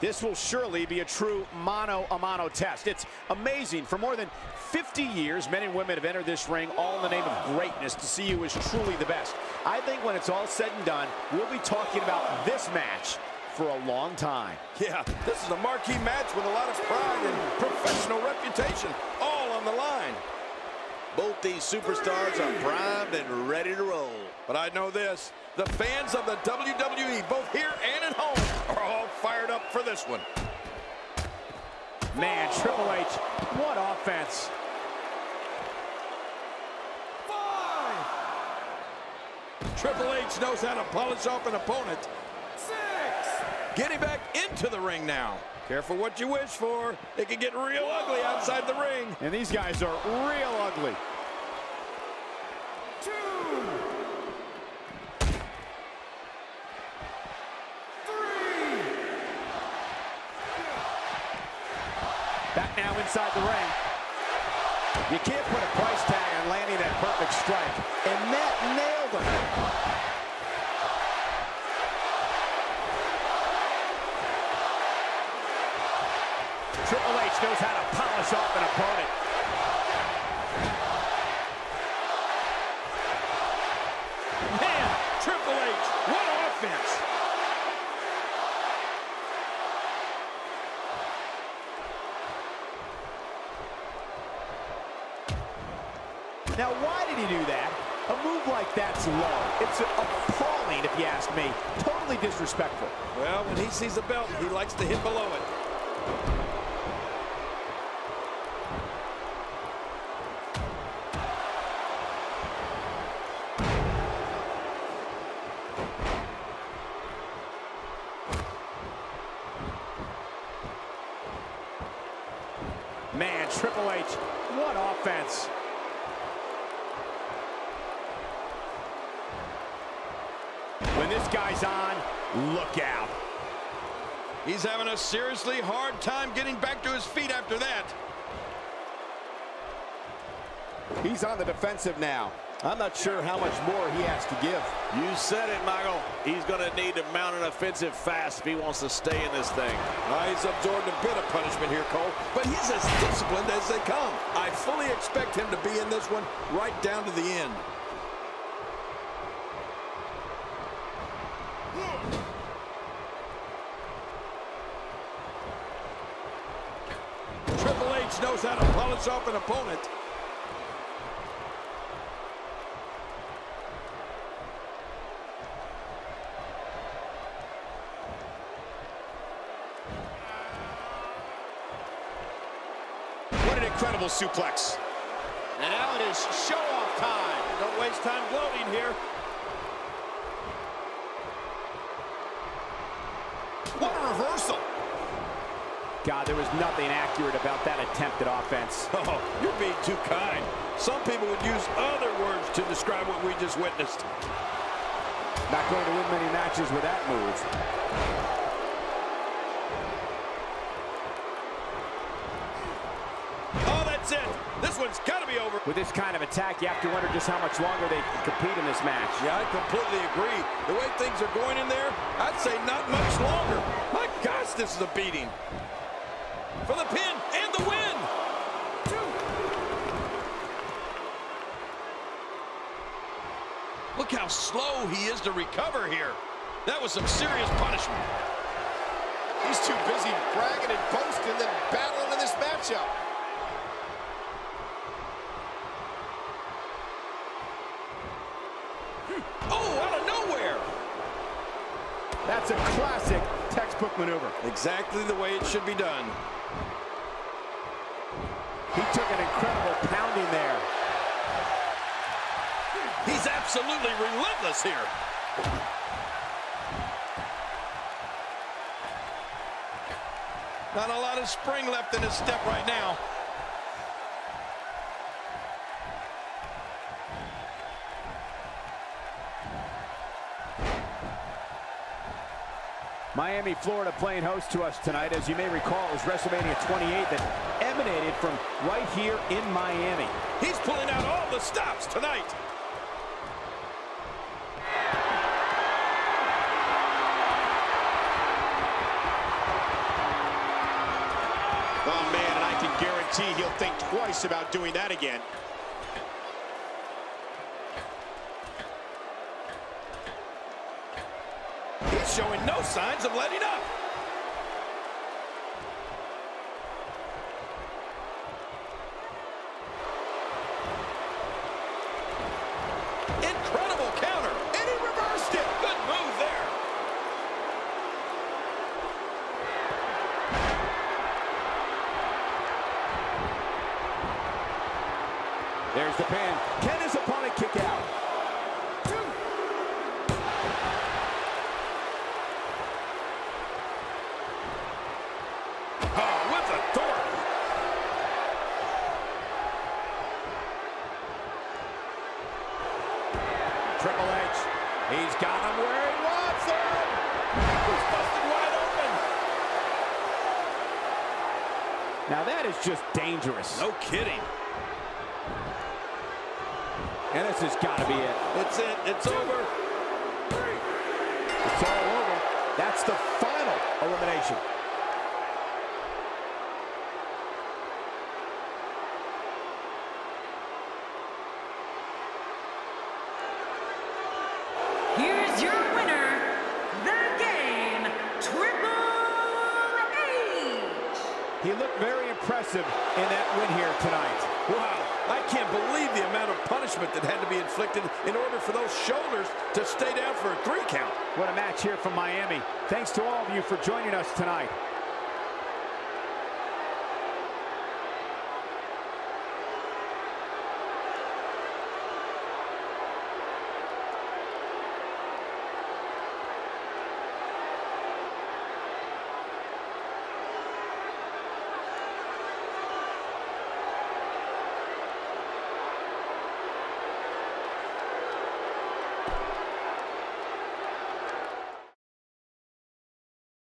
This will surely be a true mano-a-mano test. It's amazing. For more than 50 years, men and women have entered this ring all in the name of greatness to see who is truly the best. I think when it's all said and done, we'll be talking about this match for a long time. Yeah, this is a marquee match with a lot of pride and professional reputation all on the line. Both these superstars are primed and ready to roll. But I know this, the fans of the WWE, both here and at home, are all fired up for this one. Man, Triple H, what offense. 5. Triple H knows how to polish off an opponent. 6. Getting back into the ring now. Careful what you wish for. It can get real ugly outside the ring. And these guys are real ugly. 2. 3. Back now inside the ring. You can't put a price tag on landing that perfect strike. And that nailed him. Triple H knows how to polish off an opponent. Man, Triple H, what offense! Now, why did he do that? A move like that's low. It's appalling, if you ask me. Totally disrespectful. Well, when he sees a belt, he likes to hit below it. Man, Triple H, what offense. When this guy's on, look out. He's having a seriously hard time getting back to his feet after that. He's on the defensive now. I'm not sure how much more he has to give. You said it, Michael. He's going to need to mount an offensive fast if he wants to stay in this thing. He's absorbed a bit of punishment here, Cole, but he's as disciplined as they come. I fully expect him to be in this one right down to the end. Triple H knows how to polish off an opponent. What an incredible suplex. And now it is show-off time. Don't waste time gloating here. What a reversal. God, there was nothing accurate about that attempt at offense. Oh, you're being too kind. Some people would use other words to describe what we just witnessed. Not going to win many matches with that move. Oh, that's it. This one's got to be over. With this kind of attack, you have to wonder just how much longer they can compete in this match. Yeah, I completely agree. The way things are going in there, I'd say not much longer. My gosh, this is a beating. For the pin and the win. 2. Look how slow he is to recover here. That was some serious punishment. He's too busy bragging and boasting than battling in this matchup. Oh, out of nowhere. That's a classic textbook maneuver. Exactly the way it should be done. He took an incredible pounding there. He's absolutely relentless here. Not a lot of spring left in his step right now. Miami, Florida playing host to us tonight. As you may recall, it was WrestleMania 28 that emanated from right here in Miami. He's pulling out all the stops tonight. twice about doing that again. He's showing no signs of letting up. Incredible counter. And he reversed it. Good move there. There's the pin. Can his opponent kick out? Oh, with authority. Triple H. He's got him where he wants him. He's busted wide open. Now that is just dangerous. No kidding. And this has got to be it. It's it. It's over. It's all over. That's the final elimination. Here's your winner, The Game, Triple H. He looked very impressive in that win here tonight. Wow. I can't believe the amount of punishment that had to be inflicted in order for those shoulders to stay down for a 3 count. What a match here from Miami. Thanks to all of you for joining us tonight.